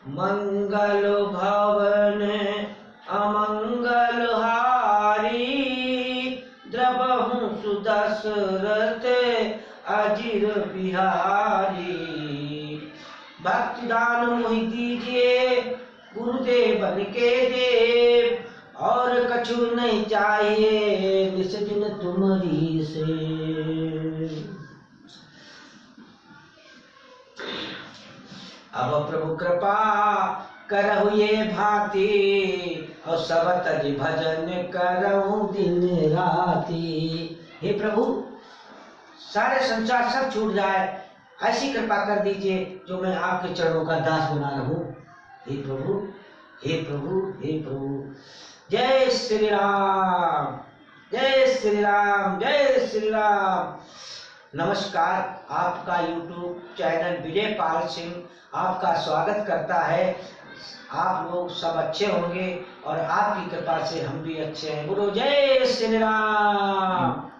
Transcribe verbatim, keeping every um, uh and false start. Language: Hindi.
मंगल भवन अमंगल हारी, द्रवहु सुदशरथ अजिर बिहारी। भक्ति दान मोहि दीजिए गुरुदेवन के देव, और कछु नहीं चाहिए निस दिन तुम्हारी से। अब प्रभु कृपा करहु ये भांति, और सब तज भजन करहु दिन राति। हे प्रभु, सारे संसार सब छूट जाए, ऐसी कृपा कर दीजिए जो मैं आपके चरणों का दास बना रहूं। हे प्रभु, हे प्रभु, हे प्रभु। जय श्री राम, जय श्री राम, जय श्री राम। नमस्कार, आपका यूट्यूब चैनल विजय पाल सिंह आपका स्वागत करता है। आप लोग सब अच्छे होंगे और आपकी कृपा से हम भी अच्छे हैं। बोलो जय श्री राम।